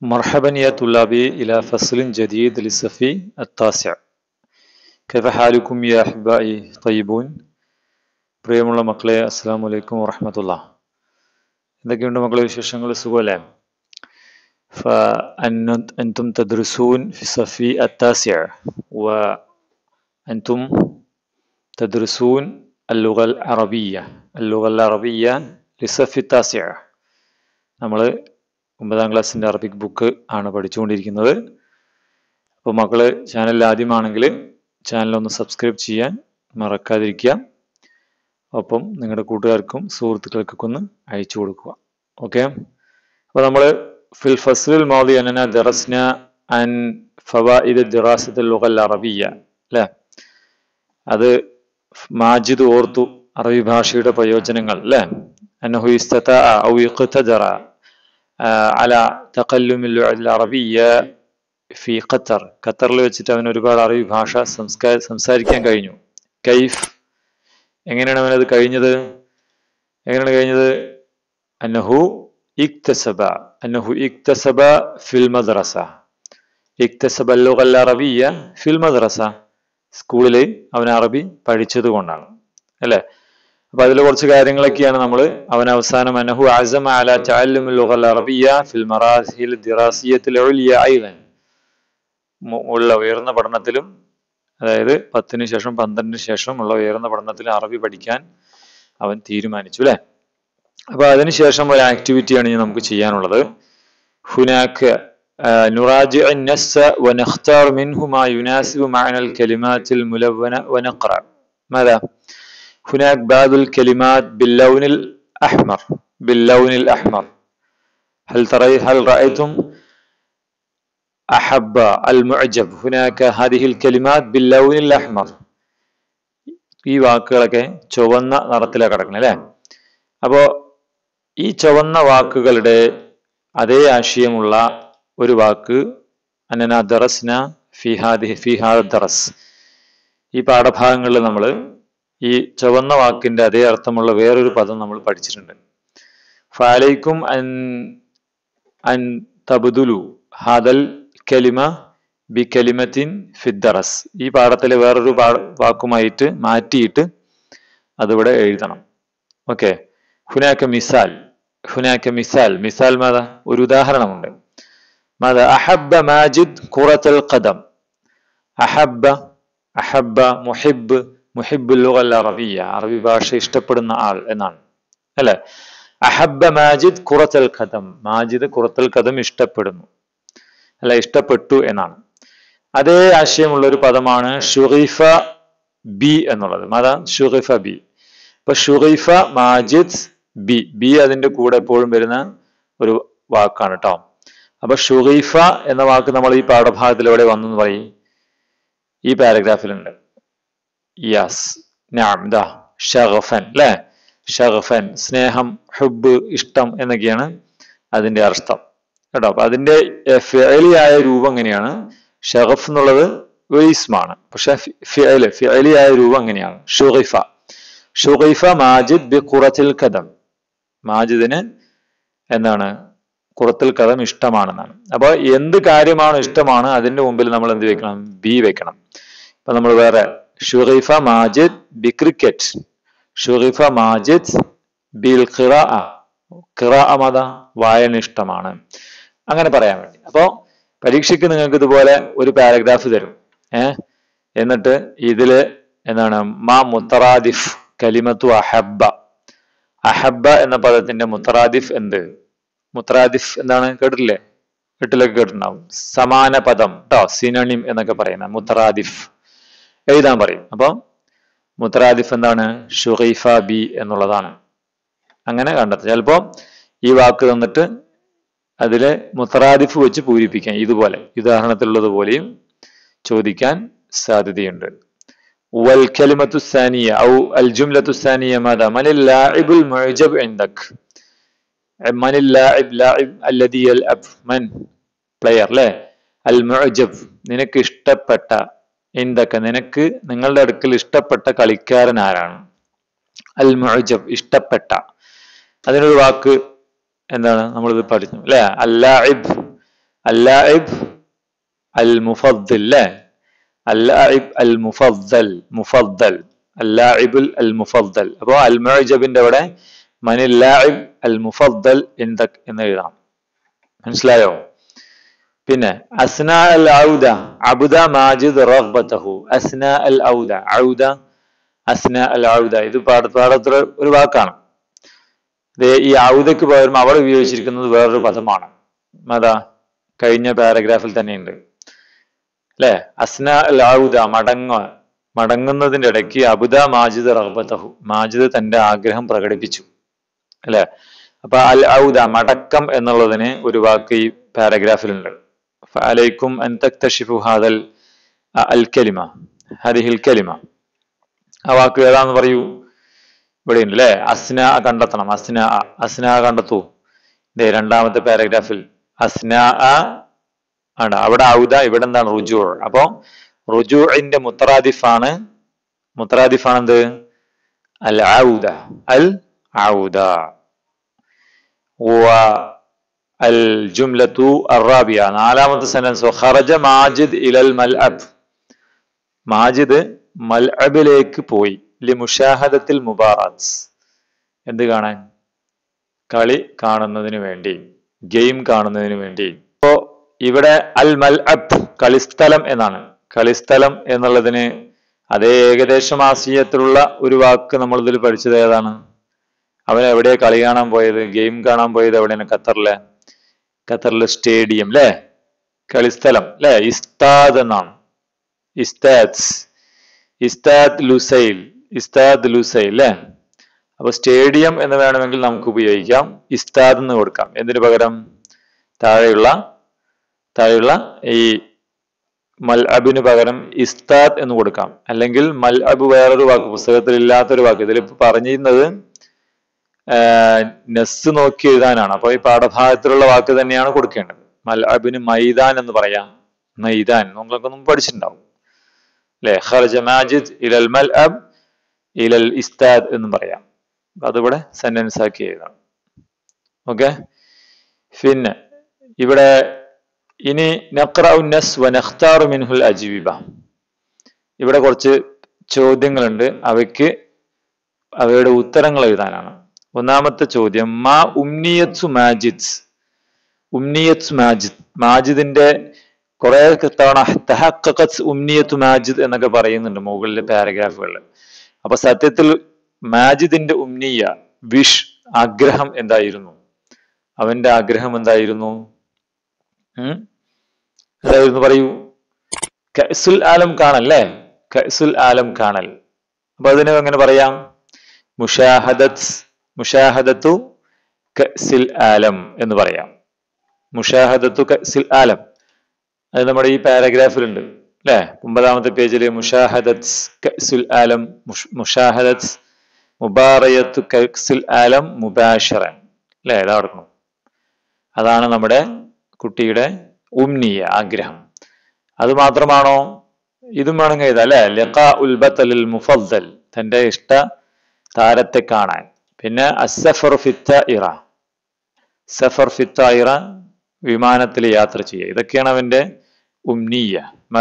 مرحبا يا طلابي إلى فصل جديد للصف التاسع. كيف حالكم يا أحبائي طيبون؟ പ്രിയമുള്ള മക്കളെ അസ്സലാമു അലൈക്കും വറഹ്മത്തുള്ളാഹി. എന്തൊക്കെയുണ്ട് മക്കളെ വിശേഷങ്ങൾ? സുഖമല്ലേ? فأنتم تدرسون في الصف التاسع وأنتم تدرسون اللغة العربية للصف التاسع. നമ്മൾ 9ാം ക്ലാസ്സിൻ്റെ അറബിക് ബുക്ക് ആണ് പഠിച്ചുകൊണ്ടിരിക്കുന്നത്. അപ്പോൾ മക്കൾ ചാനൽ ആദ്യമാണെങ്കിൽ ചാനലൊന്ന് സബ്സ്ക്രൈബ് ചെയ്യാൻ മറക്കാതിരിക്കുക. ഒപ്പം നിങ്ങളുടെ കൂട്ടുകാർക്കും സുഹൃത്തുക്കൾക്കൊക്കെ ഒന്ന് അയച്ചു കൊടുക്കുക. ഓക്കെ, അപ്പോൾ നമ്മൾ ഫിൽ ഫസ്ലിൽ മാദി അന്നനാ ദറസ്ന അൻ ഫവായിദ് ദിറാസത്തുൽ ലുഗൽ അറബിയ്യ അല്ലേ? അത് മാജിദ് ഓർത്തു അറബി ഭാഷയുടെ പ്രയോജനങ്ങൾ അല്ലേ? അന്നഹു ഇസ്തതാഅ ഔ ഇഖ്തദറ അലാ തഖല്ലുമിൽ അറബിയ്യ ഫി ഖത്തർ. ഖത്തറിൽ വെച്ചിട്ട് അവന് ഒരുപാട് അറബി ഭാഷ സംസാരിക്കാൻ കഴിഞ്ഞു. കൈഫ്, എങ്ങനെയാണ് അവനത് കഴിഞ്ഞത്? അന്നഹു ഇക്തസബ ഫിൽ മദ്രസ. ഇക്തസബ ലുഗൽ അറബിയ്യ ഫിൽ മദ്രസ. സ്കൂളിൽ അവൻ അറബി പഠിച്ചത് കൊണ്ടാണ് അല്ലേ? അപ്പൊ അതിൽ കുറച്ച് കാര്യങ്ങളൊക്കെയാണ് നമ്മൾ അവൻ അവസാനം അന്നഹു അസമ അലാ തഅല്ലുമിൽ ലുഗൽ അറബിയ്യ ഫിൽ മറാഹിൽ ദിറാസിയ്യത്തിൽ ഉൽയ അയ്ദൻ. ഉള്ള ഉയർന്ന പഠനത്തിലും, അതായത് 10ന് ശേഷം 12ന് ശേഷം ഉള്ള ഉയർന്ന പഠനത്തിൽ അറബി പഠിക്കാൻ അവൻ തീരുമാനിച്ചു അല്ലെ? അപ്പൊ അതിനുശേഷം ഒരു ആക്ടിവിറ്റിയാണ് നമുക്ക് ചെയ്യാനുള്ളത്. ഹുനാക്ക് نراجع النص ونختار منه ما يناسب معنى الكلمات الملونة ونقرأ. ماذا؟ هناك بعض الكلمات باللون الأحمر. هل رأيتم أحب المعجب؟ هناك هذه الكلمات باللون الأحمر. ഈ വാക്കുകളൊക്കെ ചുവന്ന നിറത്തിലാണ് കിടക്കുന്നത് അല്ലേ? അപ്പോൾ ഈ ചുവന്ന വാക്കുകളുടെ അതേ ആശയമുള്ള ഒരു വാക്ക് അന്നനാ ദറസ്ന ഫി ഹാദ ദറസ്. ഈ പാഠഭാഗങ്ങളിൽ നമ്മൾ ഈ ചുവന്ന വാക്കിന്റെ അതേ അർത്ഥമുള്ള വേറൊരു പദം നമ്മൾ പഠിച്ചിട്ടുണ്ട്. ഫഅലൈക്കും അൻ തബ്ദുലു ഹാദൽ കലിമ ബി കലിമത്തിൻ ഫി ദറസ്. ഈ പാഠത്തിലെ വേറൊരു വാക്കുമായിട്ട് മാറ്റിയിട്ട് അതിവിടെ എഴുതണം. ഓക്കെ, ഹുനാക മിസാൽ മാതാ? ഒരു ഉദാഹരണമുണ്ട്. മാതാ? അഹബ്ബ മാജിദ് ഖുറത്തുൽ ഖദം. അഹബ്ബ മുഹിബ്ബുൽ ലുഗൽ അറബിയ്യ, അറബി ഭാഷ ഇഷ്ടപ്പെടുന്ന ആൾ എന്നാണ് അല്ലെ? അഹബ്ബ മാജിദ് ഖുറത്തുൽ ഖദം, മാജിദ് ഖുറത്തുൽ ഖദം ഇഷ്ടപ്പെടുന്നു അല്ല, ഇഷ്ടപ്പെട്ടു എന്നാണ്. അതേ ആശയമുള്ള ഒരു പദമാണ് ഷുഗൈഫ ബി എന്നുള്ളത്. മാതാ? ഷുഗൈഫ ബി. ഇപ്പൊ ഷുഗൈഫ മാജിദ് ബി അതിന്റെ കൂടെ എപ്പോഴും വരുന്ന ഒരു വാക്കാണ് കേട്ടോ. അപ്പൊ ഷുഗൈഫ എന്ന വാക്ക് നമ്മൾ ഈ പാഠഭാഗത്തിൽ എവിടെ വന്നെന്ന് പറയും? ഈ പാരഗ്രാഫിലുണ്ട്. യാസ്, നഅം, ദാ ഷഗഫൻ അല്ലെ? ഷഗഫൻ സ്നേഹം, ഹുബ് ഇഷ്ടം എന്നൊക്കെയാണ് അതിന്റെ അർത്ഥം കേട്ടോ. അപ്പൊ അതിന്റെ ഫിഅലിയായ രൂപം എങ്ങനെയാണ്? ഷഗഫ് എന്നുള്ളത് ഒരു ഇസ്മാണ്, പക്ഷെ ഫിഅലിയായ രൂപം എങ്ങനെയാണ്? ഷുഗൈഫ മാജിദ് ബി ഖുറത്തുൽ ഖദം. മാജിദിന് എന്താണ്? ഖുറത്തുൽ ഖദം ഇഷ്ടമാണെന്നാണ്. അപ്പൊ എന്ത് കാര്യമാണ് ഇഷ്ടമാണ് അതിന്റെ മുമ്പിൽ നമ്മൾ എന്ത് വെക്കണം? ബി വെക്കണം. ഇപ്പൊ നമ്മൾ വേറെ ഷുഗൈഫ മാജിദ് ബി ക്രിക്കറ്റ്, ഷുഗൈഫ മാജിദ് ബിൽ ഖിറാഅ മാതാ? വായന ഇഷ്ടമാണ്, അങ്ങനെ പറയാൻ വേണ്ടി. അപ്പോ പരീക്ഷയ്ക്ക് നിങ്ങൾക്ക് ഇതുപോലെ ഒരു പാരഗ്രാഫ് തരും. എന്നിട്ട് ഇതില് എന്താണ്? മാ മുത്തറാദിഫ് കലിമത്തു അഹബ്ബ. അഹബ്ബ എന്ന പദത്തിന്റെ മുത്തറാദിഫ് എന്ത്? മുത്തറാദിഫ് എന്താണ്? കേട്ടിട്ടില്ലേ? വീട്ടിലൊക്കെ കേട്ടിട്ടുണ്ടാവും. സമാന പദം കേട്ടോ, സിനോണിം എന്നൊക്കെ പറയുന്ന മുത്തറാദിഫ് എഴുതാൻ പറയും. അപ്പൊ മുത്തറാദിഫ് എന്താണ്? ഷുഗൈഫ ബി എന്നുള്ളതാണ്. അങ്ങനെ കണ്ടെത്തുക. ചിലപ്പോ ഈ വാക്ക് തന്നിട്ട് അതില് മുത്തറാദിഫ് വെച്ച് പൂരിപ്പിക്കാൻ ഇതുപോലെ ഉദാഹരണത്തിലുള്ളതുപോലെയും ചോദിക്കാൻ സാധ്യതയുണ്ട്. വൽ കലിമത്തു സാനിയ ഔ അൽ ജുംലത്തു സാനിയ മാദാ? മനിൽ ലാഇബുൽ മുഅ്ജബ് ഇൻദക്. മനിൽ ലാഇബ് അല്ലദി യൽഅബ്. മൻ പ്ലെയർ അല്ലേ? അൽ മുഅ്ജബ് നിനക്ക് ഇഷ്ടപ്പെട്ട, ഇൻദക നിനക്ക് നിങ്ങളുടെ അടുക്കൽ ഇഷ്ടപ്പെട്ട കളിക്കാരൻ ആരാണ്? അൽ മുഅ്ജബ് ഇഷ്ടപ്പെട്ട. അതിനൊരു വാക്ക് എന്താണ്? നമ്മളിത് പഠിച്ചു അല്ലെ? അല്ലാഇബ് അല്ലാഇബ് അൽ മുഫദ്ദിൽ അല്ലേ, അല്ലാഇബ് അൽ മുഫദ്ദൽ, മുഫദ്ദൽ അല്ലാഇബുൽ അൽ മുഫദ്ദൽ. അപ്പോൾ അൽ മുഅ്ജബിന്റെ അവിടെ മനിൽ ലാഇബ് അൽ മുഫദ്ദൽ എന്ന് എഴുതാം. മനസ്സിലായോ? പിന്നെ അസ്നാ അൽ ഔദ അബ്ദ മാജിദ് റഗ്ബതഹു. അസ്നാ അൽ ഔദ, ഔദ അസ്നാ അൽ ഔദ, ഇത് പാഠത്ര ഒരു വാക്കാണ്. ഈ ഔദക്ക് പകരം അവിടെ ഉപയോഗിച്ചിരിക്കുന്നത് വേറൊരു പദമാണ്. അതാ കഴിഞ്ഞ പാരഗ്രാഫിൽ തന്നെയുണ്ട് അല്ലെ. അസ്നാ അൽ ഔദ മടങ്ങുന്നതിന്റെ ഇടയ്ക്ക് അബ്ദ മാജിദ് റഗ്ബതഹു, മാജിദ് തന്റെ ആഗ്രഹം പ്രകടിപ്പിച്ചു അല്ലെ. അപ്പൊ അൽ ഔദ മടക്കം എന്നുള്ളതിന് ഒരു വാക്ക് ഈ പാരഗ്രാഫിലുണ്ട്. ഫഅലൈക്കും അൻ തക്തശിഫു ഹാദൽ അൽ കലിമ, ഹദിഹിൽ കലിമ. ആ വാക്ക് ഏതാന്ന് പറയൂ. ഇവിടെ ഉണ്ട് അല്ലെ. അസ്നാ കണ്ടെത്തണം. അസ്നാ കണ്ടെത്തൂ. രണ്ടാമത്തെ പാരഗ്രാഫിൽ അസ്നാ ആണ്. അവിടെ ഔദ, ഇവിടെ എന്താണ് റുജൂ. അപ്പൊ റുജൂഇന്റെ മുത്തറാദിഫാണ് എന്ത്? അൽ ഔദ, അൽ ഔദ. അൽ ജുംലത്തു അർറാബിയ, നാലാമത്തെ സെന്റൻസ് ഖറജ മാജിദ് ഇലൽ മൽഅബ്. മാജിദ് മൽഅബിലേക്ക് പോയി. ലിമുഷാഹദത്തിൽ മുബാറാത്ത്, എന്ത് കാണാൻ? കളി കാണുന്നതിന് വേണ്ടി, ഗെയിം കാണുന്നതിന് വേണ്ടി. ഇപ്പോ ഇവിടെ അൽ മൽഅബ് കളിസ്ഥലം എന്നാണ്. കളിസ്ഥലം എന്നുള്ളതിന് അതേ ഏകദേശം ആശയത്തിലുള്ള ഒരു വാക്ക് നമ്മൾ ഇതിൽ പഠിച്ചത് ഏതാണ്? അവൻ എവിടെയാ കളി കാണാൻ പോയത്, ഗെയിം കാണാൻ പോയത് എവിടെയാണ്? ഖത്തറിലെ സ്റ്റേഡിയം അല്ലെ, കളിസ്ഥലം അല്ലെ. ഇസ്താദ് എന്നാണ്. ഇസ്താദ് ലുസൈൽ അല്ലെ. അപ്പൊ സ്റ്റേഡിയം എന്ന് വേണമെങ്കിൽ നമുക്ക് ഉപയോഗിക്കാം, ഇസ്താദ് എന്ന് കൊടുക്കാം. എന്തിനു പകരം? താഴെയുള്ള ഈ മൽഅബിന് പകരം ഇസ്താദ് എന്ന് കൊടുക്കാം. അല്ലെങ്കിൽ മൽഅബ് വേറൊരു വാക്ക്, പുസ്തകത്തിൽ ഇല്ലാത്തൊരു വാക്ക്. ഇതിൽ പറഞ്ഞിരുന്നത് നസ് നോക്കി എഴുതാനാണ്. അപ്പൊ ഈ പാഠഭാഗത്തിലുള്ള വാക്ക് തന്നെയാണ് കൊടുക്കേണ്ടത്. മൽഅബിന് മൈദാൻ എന്ന് പറയാം. മൈദാൻ നമ്മളൊക്കെ ഒന്നും പഠിച്ചിട്ടുണ്ടാവും അല്ലെ. ഖറജ മാജിദ് ഇലൽ മൽഅബ് ഇലൽ ഇസ്താദ് എന്ന് പറയാം. അതിവിടെ സെന്റൻസ് ആക്കി എഴുതാം. ഓക്കെ. പിന്നെ ഇവിടെ ഇനി നഖ്റഉ നസ് വ നഖ്താറു മിൻഹുൽ അജ്വിബ. ഇവിടെ കുറച്ച് ചോദ്യങ്ങളുണ്ട്, അവയുടെ ഉത്തരങ്ങൾ എഴുതാനാണ്. ഒന്നാമത്തെ ചോദ്യം, മാ ഉംനിയത്തു മാജിദ്. മാജിദിന്റെ കുറെ തവണ തഹഖഖത് ഉംനിയത്തു മാജിദ് എന്നൊക്കെ പറയുന്നുണ്ട് മുകളിലെ പാരഗ്രാഫുകളിൽ. അപ്പൊ സത്യത്തിൽ മാജിദിന്റെ ഉംനിയ, വിഷ്, ആഗ്രഹം എന്തായിരുന്നു? അവന്റെ ആഗ്രഹം എന്തായിരുന്നു? എന്തായിരുന്നു പറയൂ. കഅസുൽ ആലം കാണൽ അല്ലേ, കഅസുൽ ആലം കാണൽ. അപ്പൊ അതിന് എങ്ങനെ പറയാം? മുഷാഹദത്തു കഅസിൽ ആലം എന്ന് പറയാം. മുഷാഹദത്തു കഅസിൽ ആലം, അത് നമ്മുടെ ഈ പാരഗ്രാഫിലുണ്ട് അല്ലെ. 9ാമത്തെ പേജില് മുഷാഹദത്ത് കഅസുൽ ആലം, മുഷാഹദത്ത് മുബാറയത്തു കഅസിൽ ആലം മുബാശറൻ അല്ലെ. ഇതാ നടക്കുന്നു. അതാണ് നമ്മുടെ കുട്ടിയുടെ ഉംനിയ, ആഗ്രഹം. അത് മാത്രമാണോ? ഇതും വേണമെങ്കിൽ എഴുതാം അല്ലെ. ലിഖാഉൽ ബത്തലിൽ മുഫദ്ദൽ, തന്റെ ഇഷ്ട താരത്തെ കാണാൻ. പിന്നെ അസ്സഫർ ഫിത്തായിറ, സഫർ ഫിത്തായിറ, വിമാനത്തിൽ യാത്ര ചെയ്യുക. ഇതൊക്കെയാണ് അവന്റെ ഉംനിയ.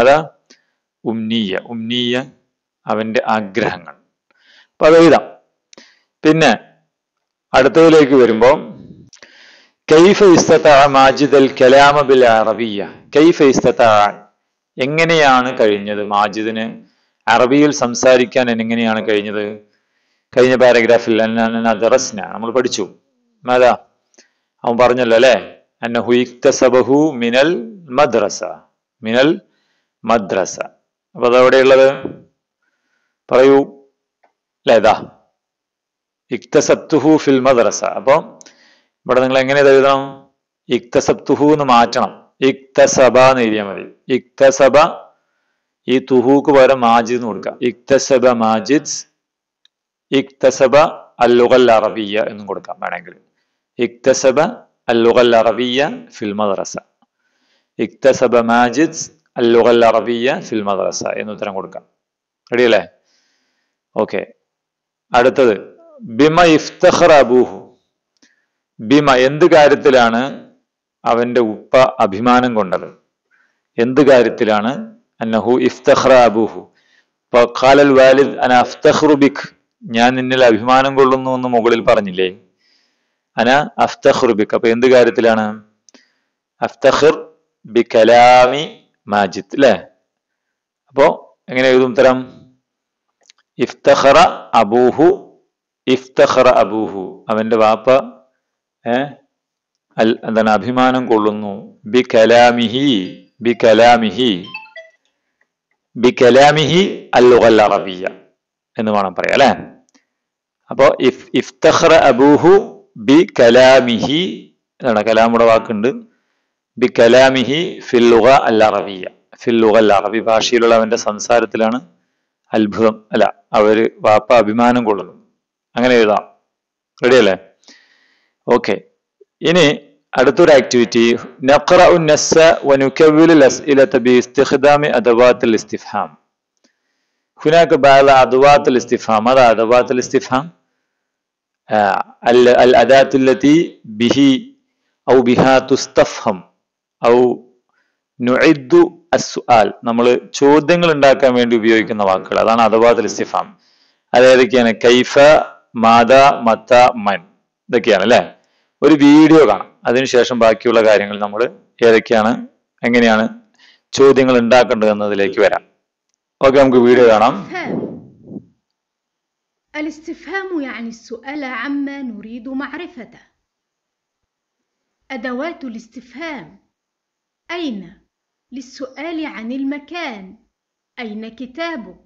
ഉംനിയ അവന്റെ ആഗ്രഹങ്ങൾ. അപ്പൊ അത് എഴുതാം. പിന്നെ അടുത്തതിലേക്ക് വരുമ്പോ കൈഫ ഇസ്തതഅ മാജിദ് അൽ കലാമ ബിൽ അറബിയ്യ. കൈഫ ഇസ്തതഅ, എങ്ങനെയാണ് കഴിഞ്ഞത് മാജിദിന് അറബിയിൽ സംസാരിക്കാൻ? എങ്ങനെയാണ് കഴിഞ്ഞത്? കഴിഞ്ഞ പാരഗ്രാഫിൽ നമ്മൾ പഠിച്ചു. അതാ അവൻ പറഞ്ഞല്ലോ അല്ലെ, അന്നഹു ഇക്തസബഹു മിനൽ മദ്രസ. അപ്പൊ അതെവിടെയുള്ളത് പറയൂ അല്ലെ. ഇതാ ഇക്തസബ്തുഹു ഫിൽ മദ്രസ. അപ്പൊ ഇവിടെ നിങ്ങൾ എങ്ങനെ എഴുതണം? ഇക്തസബ്തുഹു എന്ന് മാറ്റണം. ഇക്തസബ എന്ന് എഴുതിയാൽ മതി. ഇക്തസബ, ഈ തുഹൂക്ക് പകരം മാജിദ് എന്ന് കൊടുക്കുക. ഇക്തസബ മാജിദ്, ഇക്തസബ അൽ-ലുഗൽ അറബിയ്യ എന്നും കൊടുക്കാം വേണമെങ്കിൽ. ഇക്തസബ അൽ-ലുഗൽ അറബിയ്യ ഫിൽ മദ്രസ, ഇക്തസബ മാജിദ് അൽ-ലുഗൽ അറബിയ്യ ഫിൽ മദ്രസ എന്ന് ഉത്തരം കൊടുക്കാം. റെഡി അല്ലേ? ഓക്കെ. അടുത്തത് ബിമ ഇഫ്തഖറ അബൂഹു. ബിമ, എന്ത് കാര്യത്തിലാണ് അവന്റെ ഉപ്പ അഭിമാനം കൊണ്ടത്? എന്ത് കാര്യത്തിലാണ്? അന്നഹു ഇഫ്തഖറ അബൂഹു. ഖാലൽ വാലിദ് അന അഫ്തഖറു ബിക്, ഞാൻ നിന്നിൽ അഭിമാനം കൊള്ളുന്നു എന്ന് മുകളിൽ പറഞ്ഞില്ലേ? അന അഫ്തഖറു ബിക്. അപ്പൊ എന്ത് കാര്യത്തിലാണ്? അഫ്തഖിർ ബി കലാമി മാജിദ് അല്ലെ? അപ്പോ എങ്ങനെ എഴുതും ഉത്തരം? ഇഫ്തഖറ അബൂഹു, ഇഫ്തഖറ അബൂഹു, അവന്റെ വാപ്പ എന്താണ്? അഭിമാനം കൊള്ളുന്നു. ബി കലാമിഹി, ബി കലാമിഹി, ബി കലാമിഹി അൽ-ലുഗൽ അറബിയ്യ എന്ന് വേണം പറയാം അല്ലെ? അപ്പോ ഇഫ്തഖറ അബൂഹു ബി കലാമിഹി എന്നാണ്, കലാമുടെ വാക്കുണ്ട്. ബി കലാമിഹി ഫിൽ ലുഗ അൽ അറബിയ്യ, ഫിൽ ലുഗ അൽ അറബി, ഭാഷയിലുള്ള അവന്റെ സംസാരത്തിലാണ് അത്ഭുതം അല്ല അവര് വാപ്പ അഭിമാനം കൊള്ളുന്നു. അങ്ങനെ എഴുതാം. റെഡി അല്ലേ? ഓക്കെ. ഇനി അടുത്തൊരു ആക്ടിവിറ്റി, നഖറഉ നസ്സ വനുകവ്വിലു അസ്ഇലത ബിഇസ്തിഖ്ദാമി അദവാത്തിൽ ഇസ്തിഫ്ഹാം. ഹുനാക ബഅദ അദവാത്തിൽ ഇസ്തിഫ്ഹാം. അതാ അദവാത്തിൽ ഇസ്തിഫ്ഹാം الأداة التي به أو بها تستفهم أو نعد السؤال. നമ്മൾ ചോദ്യങ്ങൾ ഉണ്ടാക്കാൻ വേണ്ടി ഉപയോഗിക്കുന്ന വാക്കുകൾ, അതാണ് അദവാത്തുൽ ഇസ്തിഫാം. അതേതൊക്കെയാണ്? കൈഫ, മാദ, മത, മൻ, ഇതൊക്കെയാണ് അല്ലെ? ഒരു വീഡിയോ കാണാം, അതിനുശേഷം ബാക്കിയുള്ള കാര്യങ്ങൾ നമ്മൾ ഏതൊക്കെയാണ്, എങ്ങനെയാണ് ചോദ്യങ്ങൾ ഉണ്ടാക്കേണ്ടത് എന്നതിലേക്ക് വരാം. ഓക്കെ, നമുക്ക് വീഡിയോ കാണാം. الاستفهام يعني السؤال عما نريد معرفته. أدوات الاستفهام: أين؟ للسؤال عن المكان: أين كتابك؟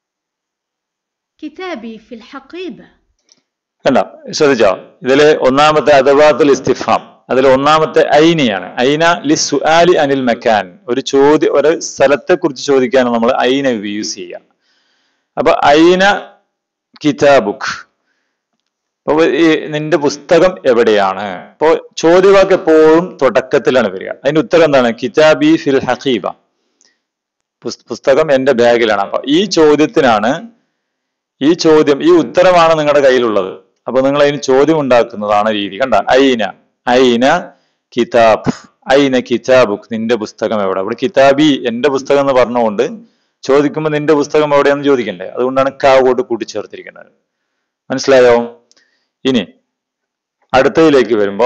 كتابي في الحقيبة. കണ്ടോ? ശ്രദ്ധിച്ചോ? ഇതില് ഒന്നാമത്തെ അദവാത്തുൽ ഇസ്തിഫാം, അതിൽ ഒന്നാമത്തെ ഐനയാണ്. ഐന ലിസ്സുആലി അനിൽ മക്കാൻ, ഒരു ചോദ്യം, ഒരു സ്ഥലത്തെ കുറിച്ച് ചോദിക്കാനാണ് നമ്മൾ ഐന യൂസ് ചെയ്യുക. അപ്പൊ ഐന കിതാബുക്, അപ്പൊ നിന്റെ പുസ്തകം എവിടെയാണ്? അപ്പോ ചോദ്യവാക്ക് എപ്പോഴും തുടക്കത്തിലാണ് വരിക. അതിന്റെ ഉത്തരം എന്താണ്? കിതാബി ഫിൽ ഹഖീബ, പുസ്തകം എന്റെ ബാഗിലാണ്. അപ്പൊ ഈ ചോദ്യത്തിനാണ്, ഈ ചോദ്യം, ഈ ഉത്തരമാണ് നിങ്ങളുടെ കയ്യിലുള്ളത്. അപ്പൊ നിങ്ങൾ അതിന് ചോദ്യം ഉണ്ടാക്കുന്നതാണ് രീതി. കണ്ട, ഐന, ഐന കിതാബ്, ഐന കിതാബുക്, നിന്റെ പുസ്തകം എവിടെ? ഇവിടെ കിതാബി, എന്റെ പുസ്തകം എന്ന് പറഞ്ഞുകൊണ്ട് ചോദിക്കുമ്പോൾ നിന്റെ പുസ്തകം എവിടെയാണെന്ന് ചോദിക്കണ്ടേ? അതുകൊണ്ടാണ് കാവോട് കൂട്ടിച്ചേർത്തിരിക്കുന്നത്. മനസ്സിലായോ? ഇനി അടുത്തതിലേക്ക് വരുമ്പോ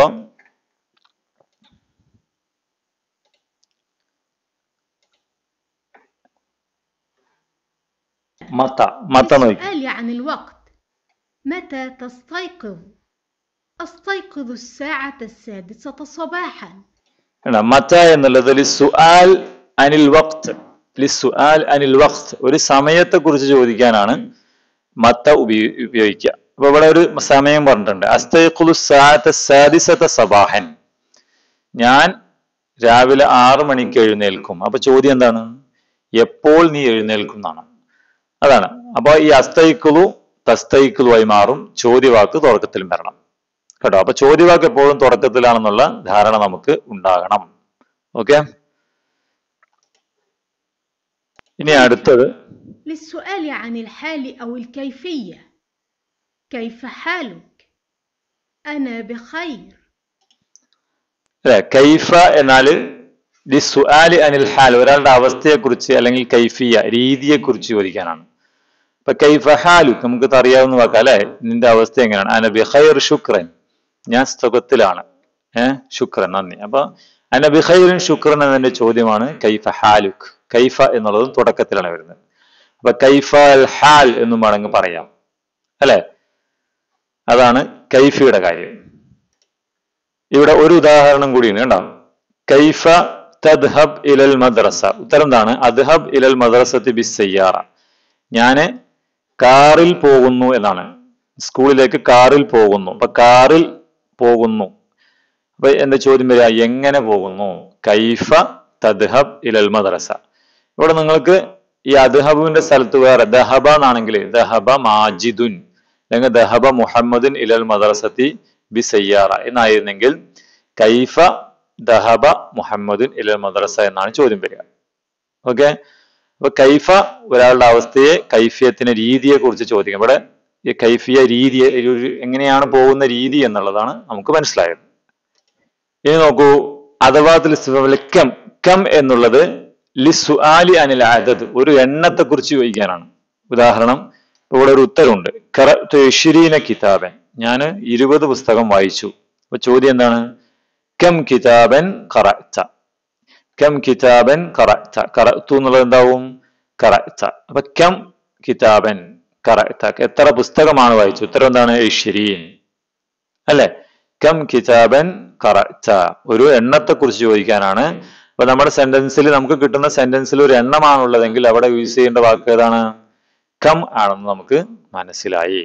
മത, മത നോക്കി. عن الوقت: متى تستيقظ؟ أستيقظ الساعة 6 صباحا. മത എന്നുള്ളത് ലിസ്സുആൽ അനിൽ വഖ്ത്, ലിസ്സുആൽ അനിൽ വഖ്ത്, ഒരു സമയത്തെ കുറിച്ച് ചോദിക്കാനാണ് മത ഉപയോഗിക്കുക. അപ്പൊ ഇവിടെ ഒരു സമയം പറഞ്ഞിട്ടുണ്ട്. അസ്തൈഖുലു സാഅത സാദിസത സബാഹൻ, ഞാൻ രാവിലെ 6 മണിക്ക് എഴുന്നേൽക്കും. അപ്പൊ ചോദ്യം എന്താണ്? എപ്പോൾ നീ എഴുന്നേൽക്കും എന്നാണ്. അതാണ്. അപ്പൊ ഈ അസ്തൈഖുലു തസ്തൈഖുലു ആയി മാറും, ചോദ്യവാക്ക് തുടക്കത്തിലും വരണം കേട്ടോ. അപ്പൊ ചോദ്യവാക്ക് എപ്പോഴും തുടക്കത്തിലാണെന്നുള്ള ധാരണ നമുക്ക് ഉണ്ടാകണം. ഓക്കെ, ഇനി അടുത്തത് للسؤال عن الحال أو الكيفية: كيف حالك؟ أنا بخير. കൈഫ എന്നാല് ലിസ്സുആലി അനിൽ ഹാൽ, ഒരാളുടെ അവസ്ഥയെ കുറിച്ച് അല്ലെങ്കിൽ കൈഫിയ, രീതിയെ കുറിച്ച് ചോദിക്കാനാണ്. ഇപ്പൊ കൈഫ ഹാലുക് നമുക്ക് അറിയാവുന്ന വാക്കാം അല്ലെ? നിന്റെ അവസ്ഥ എങ്ങനെയാണ്? അന ബിഖൈർ ശുക്രൻ, ഞാൻ സുഖത്തിലാണ്, ശുക്രൻ, നന്ദി. അപ്പൊ അന ബിഖൈറിൻ ശുക്രൻ എന്നതിന്റെ ചോദ്യമാണ് കൈഫ ഹാലുക്. കൈഫ എന്നുള്ളതും തുടക്കത്തിലാണ് വരുന്നത്. അപ്പൊ കൈഫ അൽ ഹാൽ എന്നും വേണമെങ്കിൽ പറയാം അല്ലെ? അതാണ് കൈഫിയുടെ കാര്യം. ഇവിടെ ഒരു ഉദാഹരണം കൂടിയാണ് കണ്ടോ. കൈഫ തദ്ഹബ് ഇലൽ മദ്രസ, ഉത്തരം എന്താണ്? അദ്ഹബ് ഇലൽ മദ്രസത്തി ബിസ്സയ്യാറ, ഞാന് കാറിൽ പോകുന്നു എന്നാണ്. സ്കൂളിലേക്ക് കാറിൽ പോകുന്നു. അപ്പൊ കാറിൽ പോകുന്നു, അപ്പൊ എന്താ ചോദ്യം വരിക? എങ്ങനെ പോകുന്നു? കൈഫ തദ്ഹബ് ഇലൽ മദ്രസ. ഇവിടെ നിങ്ങൾക്ക് ഈ അദ്ഹബിന്റെ സ്ഥലത്ത് വേറെ ദഹബ എന്നാണെങ്കിൽ ദഹബ മാജിദുൻ അല്ലെങ്കിൽ ദഹബ മുഹമ്മദുൻ ഇലൽ മദ്രസത്തി ബിസയ്യാറ എന്നായിരുന്നെങ്കിൽ കൈഫ ദഹബ മുഹമ്മദുൻ ഇലൽ മദ്രസ എന്നാണ് ചോദ്യം വരിക. ഓക്കെ, അപ്പൊ കൈഫ ഒരാളുടെ അവസ്ഥയെ, കൈഫിയത്തിന്റെ രീതിയെ കുറിച്ച് ചോദിക്കും. ഇവിടെ ഈ കൈഫിയ രീതിയെ, എങ്ങനെയാണ് പോകുന്ന രീതി എന്നുള്ളതാണ് നമുക്ക് മനസ്സിലായത്. ഇനി നോക്കൂ, അദവാത്തുൽ ഇസ്തിഫാമിലെ കം കം എന്നുള്ളത് ലിസ്സുആലി അനിൽ അദദ്, ഒരു എണ്ണത്തെ കുറിച്ച് ചോദിക്കാനാണ്. ഉദാഹരണം, ഇവിടെ ഒരു ഉത്തരവുണ്ട്, ഖറഅതു 20 കിതാബൻ, ഞാൻ 20 പുസ്തകം വായിച്ചു. അപ്പൊ ചോദ്യം എന്താണ്? കം കിതാബൻ ഖറഅത, കം കിതാബൻ ഖറഅത, ഖറഅതു എന്നുള്ളത് എന്താവും? ഖറഅത. അപ്പൊ കം കിതാബൻ ഖറഅത, എത്ര പുസ്തകമാണ് വായിച്ചു? ഉത്തരം എന്താണ്? 20 അല്ലെ? കം കിതാബൻ ഖറഅത, ഒരു എണ്ണത്തെ കുറിച്ച് ചോദിക്കാനാണ്. അപ്പൊ നമ്മുടെ സെന്റൻസിൽ, നമുക്ക് കിട്ടുന്ന സെന്റൻസിൽ ഒരു എണ്ണമാണുള്ളതെങ്കിൽ അവിടെ യൂസ് ചെയ്യേണ്ട വാക്ക് ഏതാണ്? കം ആണെന്ന് നമുക്ക് മനസ്സിലായി.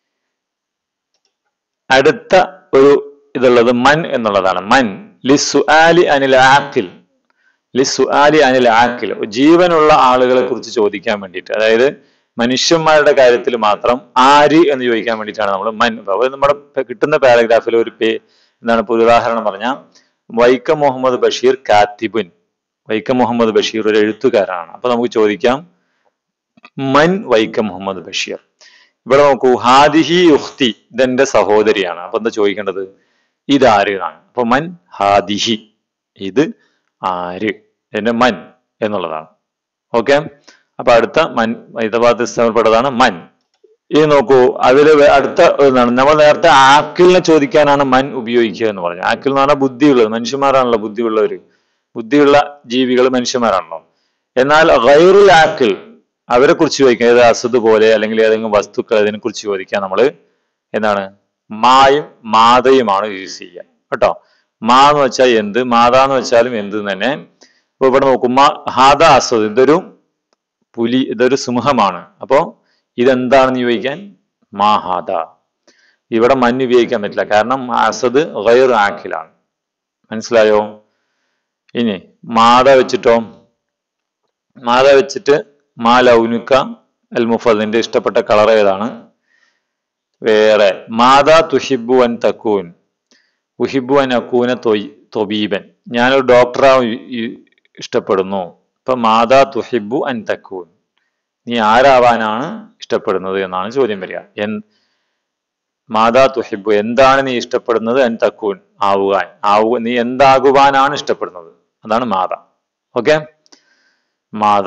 അടുത്ത ഒരു ഇതുള്ളത് മൻ എന്നുള്ളതാണ്. മൻ ലിസ്സുആലി അനിൽ ആഖിൽ, ലിസ്സുആലി അനിൽ ആഖിൽ, ജീവനുള്ള ആളുകളെ കുറിച്ച് ചോദിക്കാൻ വേണ്ടിയിട്ട്, അതായത് മനുഷ്യന്മാരുടെ കാര്യത്തിൽ മാത്രം ആര് എന്ന് ചോദിക്കാൻ വേണ്ടിയിട്ടാണ് നമ്മൾ മൻ. നമ്മുടെ കിട്ടുന്ന പാരഗ്രാഫിൽ ഒരു എന്താണ്, ഇപ്പൊ ഒരു ഉദാഹരണം പറഞ്ഞാൽ, വൈക്കം മുഹമ്മദ് ബഷീർ കാത്തിബുൻ, വൈക്കം മുഹമ്മദ് ബഷീർ ഒരു എഴുത്തുകാരനാണ്. അപ്പൊ നമുക്ക് ചോദിക്കാം മൻ വൈക്കം മുഹമ്മദ് ബഷീർ. ഇവിടെ നോക്കൂ, ഹാദിഹി ഉഖ്തി, ഇതെന്റെ സഹോദരിയാണ്. അപ്പൊ എന്താ ചോദിക്കേണ്ടത്? ഇതാര് എന്നാണ്. അപ്പൊ മൻ ഹാദിഹി, ഇത് ആര്, എന്റെ മൻ എന്നുള്ളതാണ്. ഓക്കെ, അപ്പൊ അടുത്ത മൻ ഇതവാദപ്പെട്ടതാണ് മൻ. ഇത് നോക്കൂ, അതില് അടുത്ത എന്താണ്, നമ്മൾ നേരത്തെ ആക്കിലിനെ ചോദിക്കാനാണ് മൻ ഉപയോഗിക്കുക എന്ന് പറഞ്ഞു. ആക്കിൽ എന്ന് പറഞ്ഞാൽ ബുദ്ധിയുള്ളത്, മനുഷ്യന്മാരാണല്ലോ ബുദ്ധിയുള്ളവര്, ബുദ്ധിയുള്ള ജീവികൾ മനുഷ്യന്മാരാണല്ലോ. എന്നാൽ ഗൈറുൽ ആക്കിൽ, അവരെ കുറിച്ച് ചോദിക്കുക, ഏത് അസദ് പോലെ അല്ലെങ്കിൽ ഏതെങ്കിലും വസ്തുക്കൾ, അതിനെ കുറിച്ച് ചോദിക്കാൻ നമ്മൾ എന്താണ്, മായും മാതയുമാണ് യൂസ് ചെയ്യുക കേട്ടോ. മാ എന്ന് വെച്ചാൽ എന്ത്, മാതാന്ന് വെച്ചാലും എന്ത് തന്നെ. അപ്പൊ ഇവിടെ നോക്കും, ഹാദ അസദ്, ഇതൊരു പുലി, ഇതൊരു സിംഹമാണ്. അപ്പോ ഇതെന്താണെന്ന് ചോദിക്കാൻ മാ ഹാദ. ഇവിടെ മൻ ഉപയോഗിക്കാൻ പറ്റില്ല, കാരണം അസദ് ഗൈർ ആഖിലാണ്. മനസ്സിലായോ? ഇനി മാത വെച്ചിട്ടോ, മാത വെച്ചിട്ട് മാ ലൗനുക അൽ മുഫദ്, നിന്റെ ഇഷ്ടപ്പെട്ട കളർ ഏതാണ്? വേറെ മാതാ തുഹിബു അൻ തക്കൂൻ, ഉഹിബു അൻ അക്കൂന തൊബീബൻ, ഞാനൊരു ഡോക്ടറാവാൻ ഇഷ്ടപ്പെടുന്നു. ഇപ്പൊ മാതാ തുഹിബു അൻ തക്കൂൻ, നീ ആരാവാനാണ് ഇഷ്ടപ്പെടുന്നത് എന്നാണ് ചോദ്യം വരിക. മാതാ തുഹിബു, എന്താണ് നീ ഇഷ്ടപ്പെടുന്നത്? അൻ തക്കൂൻ, ആവുവാൻ, നീ എന്താകുവാനാണ് ഇഷ്ടപ്പെടുന്നത്, അതാണ് മാത. ഓക്കെ, മാത.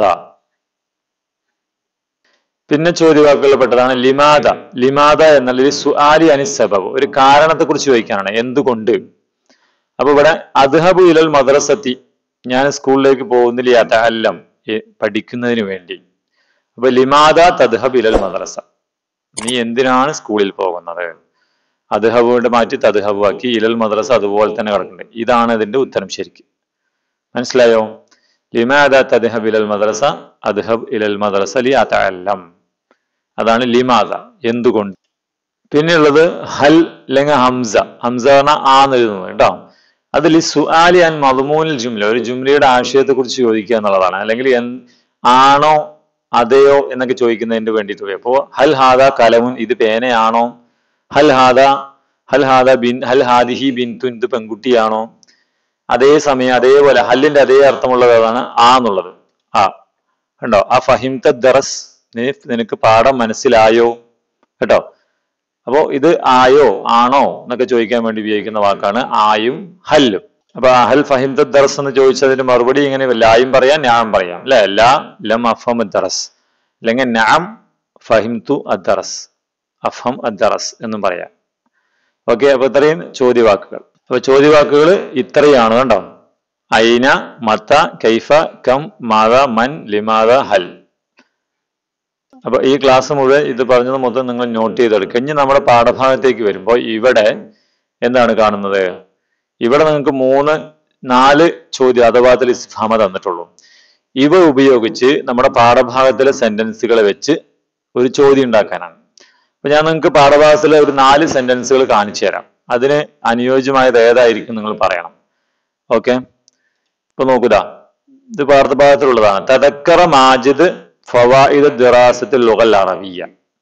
പിന്നെ ചോദ്യവാക്കുകളിൽ പെട്ടതാണ് ലിമാദ. ലിമാദ എന്നുള്ളത് സുആലി അനി സബബ്, ഒരു കാരണത്തെ കുറിച്ച് ചോദിക്കാനാണ്, എന്തുകൊണ്ട്. അപ്പൊ ഇവിടെ അദ്ഹബു ഇലൽ മദ്രസത്തി, ഞാൻ സ്കൂളിലേക്ക് പോകുന്നില്ല, യതഅല്ലം, പഠിക്കുന്നതിന് വേണ്ടി. അപ്പൊ ലിമാദ തദ്ഹബ് ഇലൽ മദ്രസ, നീ എന്തിനാണ് സ്കൂളിൽ പോകുന്നത്? അദ്ഹബ് കൊണ്ട് മാറ്റി തദ്ഹബ് ആക്കി, ഇലൽ മദ്രസ അതുപോലെ തന്നെ കിടക്കുന്നുണ്ട്. ഇതാണ് ഇതിന്റെ ഉത്തരം ശരിക്കും. മനസ്സിലായോ? ലിമാദ തദ്ഹബ് ഇലൽ മദ്രസ, അദ്ഹബ് ഇലൽ മദ്രസ ലി അതഅല്ലം, അതാണ് ലിമാദ, എന്തുകൊണ്ട്. പിന്നെയുള്ളത് ഹൽ അല്ലെങ്കിൽ ഹംസ. ഹംസ പറഞ്ഞാൽ ആന്ന് എഴുതുന്നത് കേട്ടോ. അതിൽ സുആലി അൻ മദ്മൂനിൽ ജുംല, ഒരു ജുംലയുടെ ആശയത്തെ കുറിച്ച് ചോദിക്കുക എന്നുള്ളതാണ്. അല്ലെങ്കിൽ ആണോ അതെയോ എന്നൊക്കെ ചോദിക്കുന്നതിന് വേണ്ടിയിട്ട്. അപ്പോ ഹൽ ഹാദ കലമുൻ, ഇത് പേനയാണോ? ഹൽ ഹാദ ബിൻ, ഹൽ ഹാദിഹി ബിൻതുൻ, ഇത് പെൺകുട്ടിയാണോ? അതേ സമയം അതേപോലെ ഹല്ലിന്റെ അതേ അർത്ഥമുള്ളതാണ് ആ എന്നുള്ളത്. ആ കണ്ടോ, ആ ഫഹിംത ദറസ്, നിനക്ക് പാഠം മനസ്സിലായോ കേട്ടോ. അപ്പോ ഇത് ആയോ ആണോ എന്നൊക്കെ ചോദിക്കാൻ വേണ്ടി ഉപയോഗിക്കുന്ന വാക്കാണ് ആയും ഹല്ലും. അപ്പൊ ഹൽ ഫഹിംത ദറസ് എന്ന് ചോദിച്ചതിന്റെ മറുപടി ഇങ്ങനെ ലായും പറയാം, ഞാം പറയാം അല്ലെ. ലാ ലം അഫം അദ്ദറസ്, അല്ലെങ്കിൽ നാം ഫഹിംതു അദ്ദറസ്, അഫം അദ്ദറസ് എന്നും പറയാം. ഓക്കെ, അപ്പൊ ഇത്രയും ചോദ്യവാക്കുകൾ. അപ്പൊ ചോദ്യവാക്കുകൾ ഇത്രയാണ് കണ്ടോ. ഐന, മത, കൈഫ, കം, മാത, മൻ, ലിമാദ, ഹൽ. അപ്പൊ ഈ ക്ലാസ് മുഴുവൻ ഇത് പറഞ്ഞത് മൊത്തം നിങ്ങൾ നോട്ട് ചെയ്തെടുക്കുക. ഇനി നമ്മുടെ പാഠഭാഗത്തേക്ക് വരുമ്പോൾ ഇവിടെ എന്താണ് കാണുന്നത്? ഇവിടെ നിങ്ങൾക്ക് 4 ചോദ്യം അഥവാത്തിൽ ഇസ്തിഫാമ തന്നിട്ടുള്ളൂ. ഇവ ഉപയോഗിച്ച് നമ്മുടെ പാഠഭാഗത്തിലെ സെന്റൻസുകൾ വെച്ച് ഒരു ചോദ്യം ഉണ്ടാക്കാനാണ്. അപ്പൊ ഞാൻ നിങ്ങൾക്ക് പാഠഭാഗത്തിലെ ഒരു 4 സെന്റൻസുകൾ കാണിച്ചു തരാം. അതിന് അനുയോജ്യമായത് ഏതായിരിക്കും നിങ്ങൾ പറയണം. ഓക്കെ, ഇപ്പൊ നോക്കുക, ഇത് പാഠഭാഗത്തിലുള്ളതാണ്. തദക്കറ മാജിദ് ഫവായിദ് ദിറാസത്തിൽ ലുഗൽ അറബിയ്യ.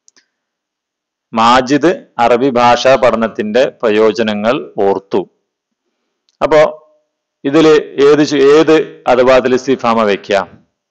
മാജിദ് അറബി ഭാഷാ പഠനത്തിന്റെ പ്രയോജനങ്ങൾ ഓർത്തു. അപ്പോ ഇതില് ഏത് അഥവാത്തിൽ ഇസ്തിഫാമ വെക്കാം?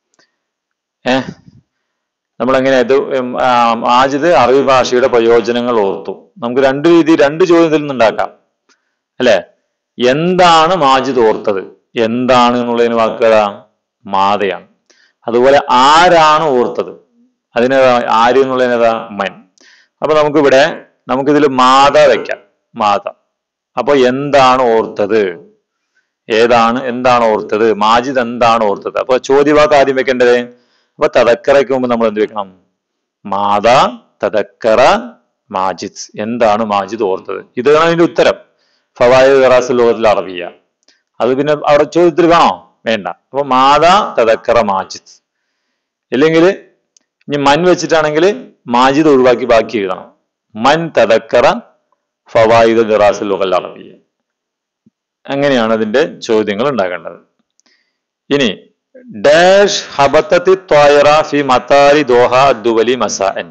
നമ്മളെങ്ങനെ ഇത് മാജിദ് അറബി ഭാഷയുടെ പ്രയോജനങ്ങൾ ഓർത്തു. നമുക്ക് 2 ചോദ്യത്തിൽ നിന്നുണ്ടാക്കാം അല്ലെ. എന്താണ് മാജിദ് ഓർത്തത്? എന്താണ് എന്നുള്ളതിന് വാക്കേതാ? മാതയാണ്. അതുപോലെ ആരാണ് ഓർത്തത്? അതിനേതാ? ആര് എന്നുള്ളതിനേതാ? മൻ. അപ്പൊ നമുക്കിതിൽ മാത വെക്കാം. മാത. അപ്പൊ എന്താണ് ഓർത്തത്? എന്താണ് ഓർത്തത്? മാജിദ് എന്താണ് ഓർത്തത്? അപ്പൊ ചോദ്യവാക്ക് ആദ്യം വെക്കേണ്ടത്. അപ്പൊ തദക്കറയ്ക്ക് മുമ്പ് നമ്മൾ എന്ത് വെക്കണം? മാത തദക്കറ മാജിദ്. എന്താണ് മാജിദ് ഓർത്തത്? ഇതാണ് അതിന്റെ ഉത്തരം. ഫവായിദ് ഖിറാഅത്തുൽ ലുഗത്തിൽ അറബിയ. അത് പിന്നെ അവിടെ ചോദ്യത്തിൽ വേണോ? വേണ്ട. അപ്പൊ മാത തദക്കറ മാജിദ്. ഇല്ലെങ്കിൽ ഇനി മൻ വെച്ചിട്ടാണെങ്കിൽ മാജിദ് ഒഴിവാക്കി ബാക്കി എഴുതണം. മൻ തദക്കറ ഫവായിദ് ഖിറാഅത്തുൽ ലുഗത്തിൽ അറബിയ. അങ്ങനെയാണ് അതിന്റെ ചോദ്യങ്ങൾ ഉണ്ടാകേണ്ടത്. ഇനി ഡാഷ് ഹബത്തത്തി ത്വായിറ ഫി മതാരി ദോഹ ദുവലി മസാഅൻ.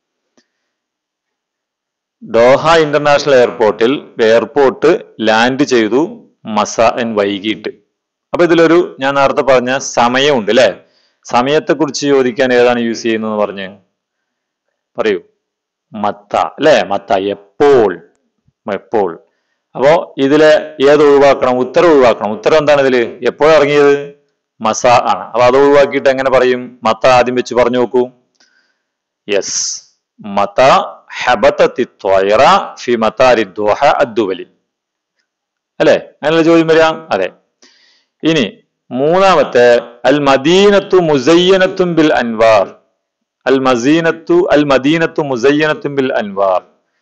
ദോഹ ഇന്റർനാഷണൽ എയർപോർട്ട് ലാൻഡ് ചെയ്തു മസാഅൻ വൈകിട്ട്. അപ്പൊ ഇതിലൊരു ഞാൻ നേരത്തെ പറഞ്ഞ സമയമുണ്ട് അല്ലെ? സമയത്തെ കുറിച്ച് ചോദിക്കാൻ ഏതാണ് യൂസ് ചെയ്യുന്നത് പറഞ്ഞ് പറയൂ. മത്ത അല്ലെ? മത്ത. എപ്പോൾ. അപ്പോ ഇതില് ഏത് ഒഴിവാക്കണം? ഉത്തരം ഒഴിവാക്കണം. ഉത്തരം എന്താണ് ഇതില്? എപ്പോഴും ഇറങ്ങിയത് മസ ആണ്. അപ്പൊ അത് ഒഴിവാക്കിയിട്ട് എങ്ങനെ പറയും? മത്ത ആദ്യം വെച്ച് പറഞ്ഞു നോക്കൂ. യെസ്, മത ഹബതത്തി ത്വയറ ഫി മതാരി ദോഹ അദ്ദുവലി അല്ലെ? അങ്ങനെയുള്ള ചോദ്യം വരിക. അതെ. ഇനി മൂന്നാമത്തെ അൽ മദീനത്തു മുസയ്യനത്തും ബിൽ അൻവാർ. അൽ മദീനത്തു മുസയ്യനത്തും ബിൽ അൻവാർ.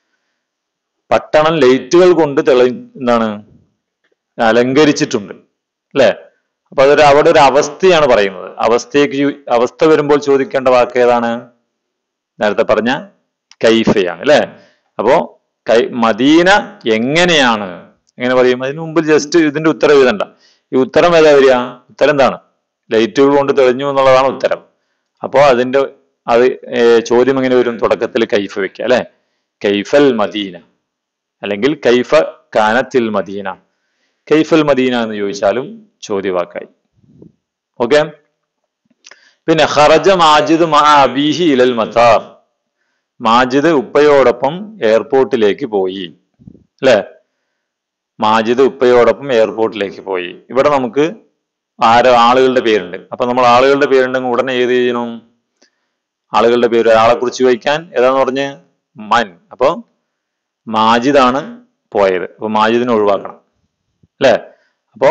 പട്ടണം ലൈറ്റുകൾ കൊണ്ട് എന്താണ് അലങ്കരിച്ചിട്ടുണ്ട് അല്ലെ? അപ്പൊ അവിടെ ഒരു അവസ്ഥയാണ് പറയുന്നത്. അവസ്ഥ വരുമ്പോൾ ചോദിക്കേണ്ട വാക്ക് ഏതാണ്? നേരത്തെ പറഞ്ഞ കൈഫയാണ് അല്ലെ? അപ്പോ മദീന എങ്ങനെയാണ്? എങ്ങനെ പറയും? അതിന് മുമ്പ് ജസ്റ്റ് ഇതിന്റെ ഉത്തരം എഴുതണ്ട. ഈ ഉത്തരം ഏതാ വരിക? ഉത്തരം എന്താണ്? ലൈറ്റുകൾ കൊണ്ട് തെളിഞ്ഞു എന്നുള്ളതാണ് ഉത്തരം. അപ്പോ അത് ചോദ്യം എങ്ങനെ വരും? തുടക്കത്തിൽ കൈഫ വെക്കുക അല്ലെ? കൈഫൽ മദീന അല്ലെങ്കിൽ കൈഫ കാനത്തിൽ മദീന. കൈഫൽ മദീന എന്ന് ചോദിച്ചാലും ചോദ്യവാക്കായി. ഓക്കെ. പിന്നെ ഖറജ മാജിദ് മഅ അബീഹി ഇലൽ മതാർ. മാജിദ് ഉപ്പയോടൊപ്പം എയർപോർട്ടിലേക്ക് പോയി അല്ലെ? മാജിദ് ഉപ്പയോടൊപ്പം എയർപോർട്ടിലേക്ക് പോയി. ഇവിടെ നമുക്ക് ആളുകളുടെ പേരുണ്ട്. അപ്പൊ നമ്മൾ ആളുകളുടെ പേരുണ്ടെങ്കിൽ ഉടനെ ഏത് ചെയ്യണം? ആളുകളുടെ പേര് ഒരാളെ കുറിച്ച് ചോദിക്കാൻ ഏതാന്ന് പറഞ്ഞ് മൻ. അപ്പൊ മാജിദാണ് പോയത്. അപ്പൊ മാജിദിനെ ഒഴിവാക്കണം അല്ലെ? അപ്പോ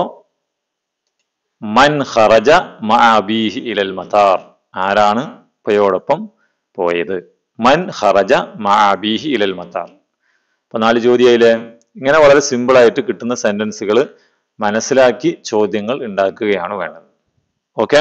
മൻ ഖറജ മഅ അബീഹി ഇലൽ മതാർ. ആരാണ് ഉപ്പയോടൊപ്പം പോയത്? മൻ ഖറജ മഅ അബീഹി ഇലൽ മതാർ. അപ്പൊ 4 ചോദ്യമായില്ലേ? ഇങ്ങനെ വളരെ സിമ്പിൾ ആയിട്ട് കിട്ടുന്ന സെന്റൻസുകൾ മനസ്സിലാക്കി ചോദ്യങ്ങൾ ഉണ്ടാക്കുകയാണ് വേണ്ടത്. ഓക്കെ.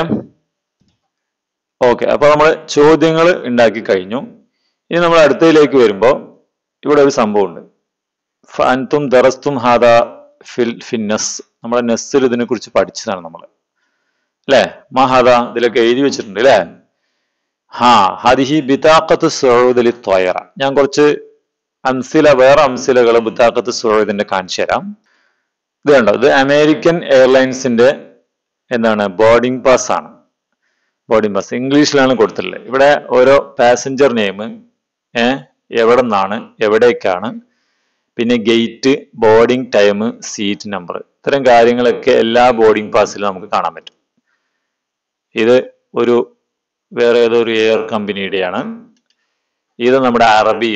അപ്പൊ നമ്മൾ ചോദ്യങ്ങൾ ഉണ്ടാക്കി കഴിഞ്ഞു. ഇനി നമ്മൾ അടുത്തതിലേക്ക് വരുമ്പോ ഇവിടെ ഒരു സംഭവമുണ്ട്. ഫഅൻതും ദറസ്തും ഹാദാ ഫിൽ നസ്. നമ്മുടെ നസ്സിൽ ഇതിനെ കുറിച്ച് പഠിച്ചതാണ് നമ്മൾ അല്ലെ? മഹാദ ഇതിലൊക്കെ എഴുതി വെച്ചിട്ടുണ്ട് അല്ലെ? ഹദിഹി ബിതാഖത്ത് സുഊദ് ലി ത്വയറ. ഞാൻ കുറച്ച് വേറെ അംസിലകൾ ബിതാഖത്ത് സുഊദിന്റെ കാണിച്ചു തരാം. ഇത് കണ്ടോ? ഇത് അമേരിക്കൻ എയർലൈൻസിന്റെ ബോർഡിംഗ് പാസ് ആണ്. ബോർഡിംഗ് പാസ് ഇംഗ്ലീഷിലാണ് കൊടുത്തിട്ടുള്ളത്. ഇവിടെ ഓരോ പാസഞ്ചർ നെയിം, എവിടെ നിന്നാണ്, എവിടേക്കാണ്, പിന്നെ gate, boarding time, seat number, ഇത്തരം കാര്യങ്ങളൊക്കെ എല്ലാ ബോർഡിംഗ് പാസിലും നമുക്ക് കാണാൻ പറ്റും. ഇത് വേറെ ഏതോ ഒരു എയർ കമ്പനിയുടെയാണ്. ഇത് നമ്മുടെ അറബി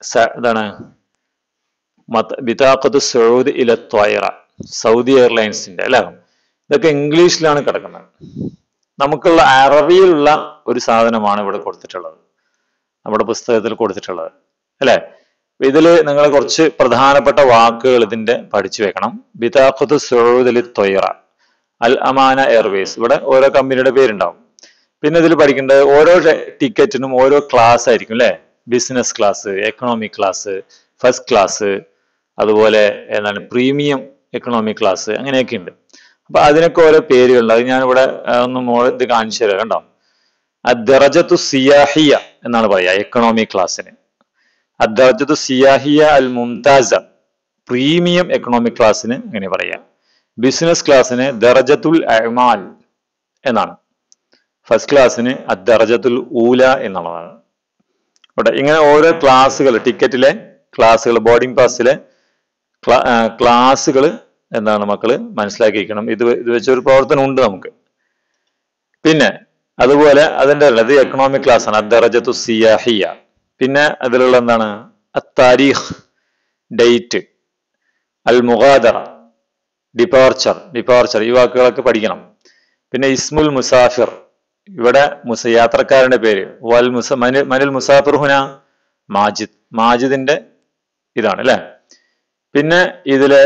ബിതാഖത്ത് സുഊദ് ഇല ത്വയറ, സൗദി എയർലൈൻസിന്റെ അല്ലെ? ഇതൊക്കെ ഇംഗ്ലീഷിലാണ് കിടക്കുന്നത്. നമുക്കുള്ള അറബിയിലുള്ള ഒരു സാധനമാണ് ഇവിടെ കൊടുത്തിട്ടുള്ളത്, നമ്മുടെ പുസ്തകത്തിൽ കൊടുത്തിട്ടുള്ളത് അല്ലെ? ഇതിൽ നിങ്ങൾ കുറച്ച് പ്രധാനപ്പെട്ട വാക്കുകൾ ഇതിന്റെ പഠിച്ചു വെക്കണം. ബിതാഖത്ത് സുഊദ് ലി ത്വയറ, അൽ അമാന എയർവേസ്. ഇവിടെ ഓരോ കമ്പനിയുടെ പേരുണ്ടാവും. പിന്നെ ഇതിൽ പഠിക്കേണ്ടത് ഓരോ ടിക്കറ്റിനും ഓരോ ക്ലാസ് ആയിരിക്കും അല്ലെ? Business class, economic class, first class, അതുപോലെ പ്രീമിയം എക്കണോമിക് ക്ലാസ്, അങ്ങനെയൊക്കെ ഉണ്ട്. അപ്പൊ അതിനൊക്കെ ഓരോ പേരുകളുണ്ട്. അത് ഞാനിവിടെ ഇത് കാണിച്ചു തരാം. കണ്ടോ? അദ്ദറജത്തു സിയാഹിയ എന്നാണ് പറയാ എക്കണോമിക് ക്ലാസ്സിന്. അദ്ദറജത്തു സിയാഹിയ അൽ മുംതാസ പ്രീമിയം എക്കണോമിക് ക്ലാസ്സിന് അങ്ങനെ പറയാം. ബിസിനസ് ക്ലാസ്സിന് ദറജത്തുൽ അഅ്മാൽ എന്നാണ്. ഫസ്റ്റ് ക്ലാസ്സിന് അദ്ദറജത്തുൽ ഊല എന്നുള്ളതാണ്. ഇവിടെ ഇങ്ങനെ ഓരോ ക്ലാസ്സുകൾ, ടിക്കറ്റിലെ ക്ലാസ്സുകൾ, ബോർഡിംഗ് പാസിലെ ക്ലാസ്സുകൾ എന്താണ് മക്കള് മനസ്സിലാക്കിയിരിക്കണം. ഇത് വെച്ചൊരു പ്രവർത്തനം ഉണ്ട് നമുക്ക്. പിന്നെ അതുപോലെ അതിൻ്റെ അത് എക്കണോമിക് ക്ലാസ് ആണ്, അദ്ദറജത്തു സിയാഹിയ. പിന്നെ അതിലുള്ള എന്താണ് അത്താരീഖ്, ഡേറ്റ്, അൽ മുഗാദറ, ഡിപ്പാർച്ചർ ഈ വാക്കുകളൊക്കെ പഠിക്കണം. പിന്നെ ഇസ്മുൽ മുസാഫിർ, ഇവിടെ യാത്രക്കാരന്റെ പേര്. മനിൽ മുസാഫിർ ഹുന മാജിദിന്റെ ഇതാണ് അല്ലെ. പിന്നെ ഇതിലെ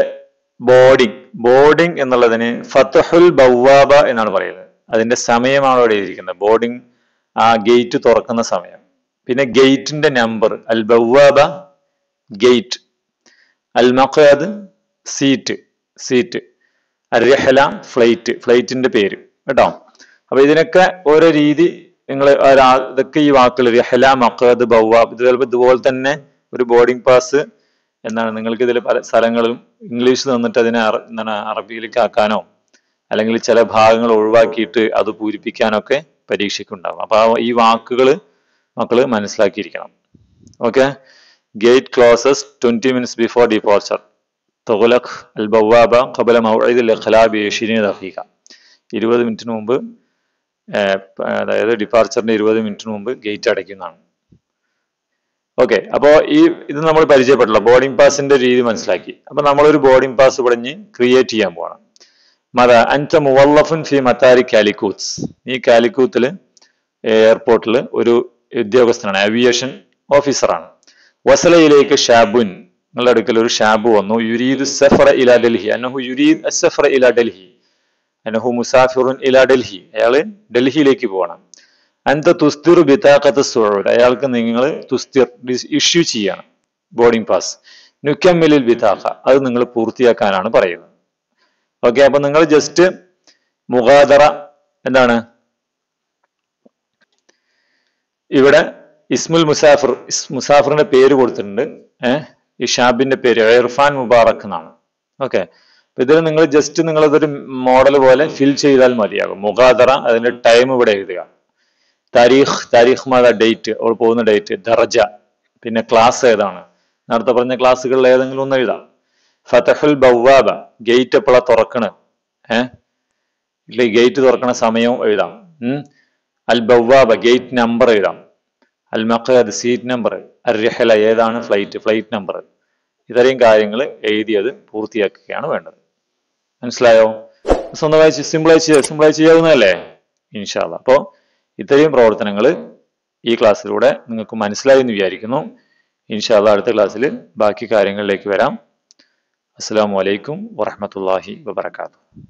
ബോർഡിംഗ് എന്നുള്ളതിന് ഫത്ഹുൽ ബവ്വാബ എന്നാണ് പറയുന്നത്. അതിന്റെ സമയമാണ് ഇവിടെ എഴുതിയിരിക്കുന്നത്, ബോർഡിംഗ് ആ ഗേറ്റ് തുറക്കുന്ന സമയം. പിന്നെ ഗേറ്റിന്റെ നമ്പർ, അൽ ബവ്വാബ ഗേറ്റ്, അൽ മഖാദ് സീറ്റ്, അൽ റിഹ്ല ഫ്ലൈറ്റിന്റെ പേര് കേട്ടോ. അപ്പൊ ഇതിനൊക്കെ ഓരോ രീതി നിങ്ങൾ ഇതൊക്കെ ഈ വാക്കുകൾ റിഹ്ല, മഖാദ്, ബവ്വാബ് ഇത് ചിലപ്പോൾ ഇതുപോലെ തന്നെ ഒരു ബോർഡിംഗ് പാസ് എന്നാണ് നിങ്ങൾക്ക് ഇതിൽ പല സ്ഥലങ്ങളും ഇംഗ്ലീഷ് തന്നിട്ട് അതിനെ എന്താണ് അറബിയിലേക്ക് ആക്കാനോ അല്ലെങ്കിൽ ചില ഭാഗങ്ങൾ ഒഴിവാക്കിയിട്ട് അത് പൂരിപ്പിക്കാനൊക്കെ പരീക്ഷയ്ക്കുണ്ടാവും. അപ്പൊ ഈ വാക്കുകൾ മക്കള് മനസ്സിലാക്കിയിരിക്കണം. Okay. Gate closes 20 minutes before departure. തുഗ്ലഖ് അൽ ബവ്വാബ ഖബല മൗഇദ് അൽ ഇഖ്ലാബ് 20 ദഖീഖ. 20 മിനിറ്റിന് മുമ്പ്, അതായത് ഡിപ്പാർച്ചറിന്റെ 20 മിനിറ്റിന് മുമ്പ് ഗേറ്റ് അടയ്ക്കുന്നതാണ്. ഓക്കെ. അപ്പോ ഇത് നമ്മൾ പരിചയപ്പെട്ടല്ലോ, ബോർഡിംഗ് പാസിന്റെ രീതി മനസ്സിലാക്കി. അപ്പൊ നമ്മളൊരു ബോർഡിംഗ് പാസ് ഇവിടെ ക്രിയേറ്റ് ചെയ്യാൻ പോകണം. അൻത മുവല്ലഫുൻ ഫി മത്താരി കാലിക്കൂത്ത്. ഈ കാലിക്കൂത്തില് എയർപോർട്ടിൽ ഒരു ഉദ്യോഗസ്ഥനാണ്, ഏവിയേഷൻ ഓഫീസറാണ്. വസലയിലേക്ക് ഷാബുൻ, നിങ്ങളുടെ അടുക്കൽ ഒരു ഷാബു വന്നു. യുരീദ് സഫറ ഇലാ ഡൽഹി, അന്നഹു യുരീദ് അസ്സഫറ ഇലാ ഡൽഹി, അന്നഹു മുസാഫിറുൻ ഇലാ ഡൽഹി. അയാള് ഡൽഹിയിലേക്ക് പോകണം. അൻത തുസ്തിറു ബിതാഖത്ത് സുഊദ്, അയാൾക്ക് നിങ്ങൾ ഇഷ്യൂ ചെയ്യണം ബോർഡിംഗ് പാസ്. നുക്കമ്മിലിൽ ബിതാഖ, അത് നിങ്ങൾ പൂർത്തിയാക്കാനാണ് പറയുന്നത്. ഓക്കെ. അപ്പൊ നിങ്ങൾ ജസ്റ്റ് മുഗാദറ എന്താണ് ഇവിടെ ഇസ്മുൽ മുസാഫിറിന്റെ പേര് കൊടുത്തിട്ടുണ്ട്. ഈ ഷാബിന്റെ പേര് ഇർഫാൻ മുബാറക് എന്നാണ്. ഓക്കെ. അപ്പൊ ഇതിൽ നിങ്ങൾ ജസ്റ്റ് നിങ്ങളതൊരു മോഡൽ പോലെ ഫിൽ ചെയ്താൽ മതിയാകും. മുഗാദറ, അതിന്റെ ടൈം ഇവിടെ എഴുതുക. താരീഖ് മാതാ ഡേറ്റ്, അവൾ പോകുന്ന ഡേറ്റ്. ദർജ, പിന്നെ ക്ലാസ് ഏതാണ്, നേരത്തെ പറഞ്ഞ ക്ലാസ്സുകളിൽ ഏതെങ്കിലും ഒന്ന് എഴുതാം. ഫതഹുൽ ബവ്വാബ, ഗേറ്റ് എപ്പോഴാ തുറക്കണ്, ഇല്ല ഗേറ്റ് തുറക്കണ സമയവും എഴുതാം. അൽ ബവ്വാബ ഗേറ്റ് നമ്പർ എഴുതാം. അൽ മഖാദ് സീറ്റ് നമ്പർ. അൽ റിഹ്ല ഏതാണ് ഫ്ലൈറ്റ് നമ്പർ. ഇത്രയും കാര്യങ്ങൾ എഴുതി അത് പൂർത്തിയാക്കുകയാണ് വേണ്ടത്. മനസ്സിലായോ? സ്വന്തമായി സിമ്പിളായി ചെയ്യാവുന്നതല്ലേ ഇൻഷാ അല്ലാഹ്. അപ്പോ ഇത്രയും പ്രവർത്തനങ്ങൾ ഈ ക്ലാസ്സിലൂടെ നിങ്ങൾക്ക് മനസ്സിലായി എന്ന് വിചാരിക്കുന്നു. ഇൻഷാ അല്ലാഹ് അടുത്ത ക്ലാസ്സിൽ ബാക്കി കാര്യങ്ങളിലേക്ക് വരാം. അസ്സലാമു അലൈക്കും വറഹ്മത്തുള്ളാഹി വബറകാതുഹു.